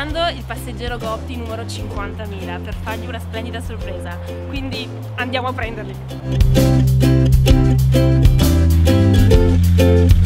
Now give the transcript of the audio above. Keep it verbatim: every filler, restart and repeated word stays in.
aspettando il passeggero Gotti numero cinquantamila per fargli una splendida sorpresa, quindi andiamo a prenderli.